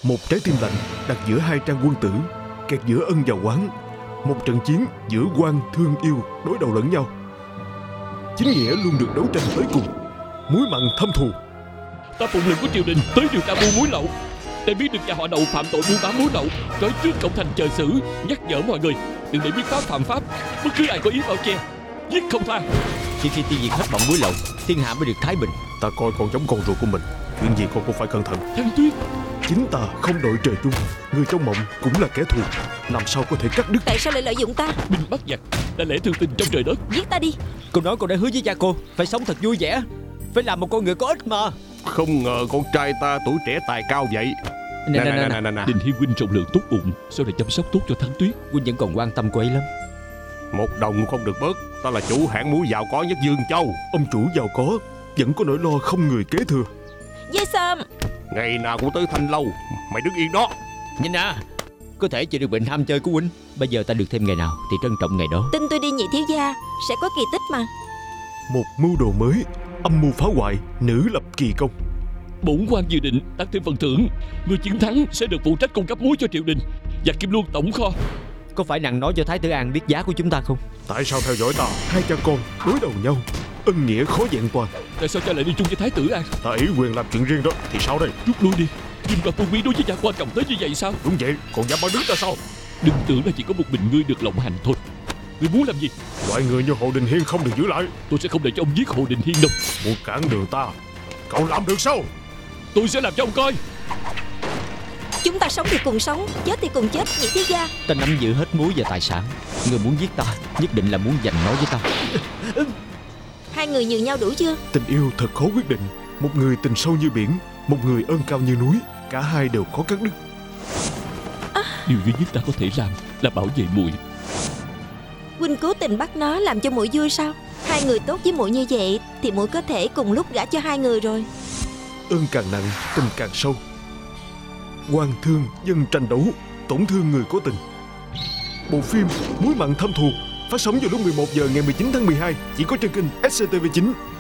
Một trái tim lạnh đặt giữa hai trang quân tử, kẹt giữa ân và oán. Một trận chiến giữa quan thương yêu đối đầu lẫn nhau. Chính nghĩa luôn được đấu tranh tới cùng, muối mặn thâm thù. Ta phụng lệnh của triều đình tới điều tra buôn muối lậu, để biết được nhà họ Đậu phạm tội buôn bán muối lậu, trói trước cổng thành chờ xử, nhắc nhở mọi người đừng để biết pháp phạm pháp. Bất cứ ai có ý bao che, giết không tha. Chỉ khi tiêu diệt hết bọn muối lậu, thiên hạ mới được thái bình. Ta coi con giống con ruột của mình, chuyện gì con cũng phải cẩn thận. Thăng Tuyết, Chính ta không đội trời chung, người trong mộng cũng là kẻ thù, làm sao có thể cắt đứt. Tại sao lại lợi dụng ta? binh bắt giặc là lẽ thường tình trong trời đất. Giết ta đi. Cô nói cô đã hứa với cha cô phải sống thật vui vẻ, phải làm một con người có ích mà. Không ngờ con trai ta tuổi trẻ tài cao vậy. Nè. Đình Hiên huynh rộng lượng tốt bụng, sao lại chăm sóc tốt cho Thắng Tuyết? Huynh vẫn còn quan tâm cô ấy lắm. Một đồng không được bớt. Ta là chủ hãng muối giàu có nhất Dương Châu. Ông chủ giàu có vẫn có nỗi lo không người kế thừa. Dây Sơm, Ngày nào cũng tới Thanh Lâu. Mày đứng yên đó. Nhìn à, có thể chữa được bệnh ham chơi của huynh. Bây giờ ta được thêm ngày nào thì trân trọng ngày đó. tin tôi đi nhị thiếu gia, sẽ có kỳ tích mà. Một mưu đồ mới, âm mưu phá hoại, nữ lập kỳ công. Bổn quan dự định tăng thêm phần thưởng, người chiến thắng sẽ được phụ trách cung cấp muối cho triều đình và kim luân tổng kho. Có phải nàng nói cho Thái tử An biết giá của chúng ta không? Tại sao theo dõi ta? Hai cha con đối đầu nhau, ân nghĩa khó vẹn toàn. Tại sao cha lại đi chung với Thái tử An? Ta ý quyền làm chuyện riêng đó thì sao đây? Rút lui đi. Dinh và Phương Mỹ đối với cha quan trọng tới như vậy sao? Đúng vậy, còn dám bắt đứng ta sao? Đừng tưởng là chỉ có một mình ngươi được lộng hành thôi. Ngươi muốn làm gì? Loại người như Hồ Đình Hiên không được giữ lại. Tôi sẽ không để cho ông giết Hồ Đình Hiên đâu. Muốn cản đường ta, cậu làm được sao? Tôi sẽ làm cho ông coi. Chúng ta sống thì cùng sống, chết thì cùng chết, nhị thiếu gia. Ta nắm giữ hết muối và tài sản. Người muốn giết ta nhất định là muốn giành nó với ta. Hai người nhường nhau đủ chưa? Tình yêu thật khó quyết định. Một người tình sâu như biển, một người ơn cao như núi. Cả hai đều khó cắt đứt. Điều duy nhất ta có thể làm là bảo vệ muội. Huynh cố tình bắt nó làm cho muội vui sao? Hai người tốt với muội như vậy thì muội có thể cùng lúc gả cho hai người rồi. Ơn càng nặng, tình càng sâu. Quan thương dân tranh đấu, tổn thương người có tình. Bộ phim Muối mặn thâm thù phát sóng vào lúc 11 giờ ngày 19 tháng 12 chỉ có trên kênh SCTV9.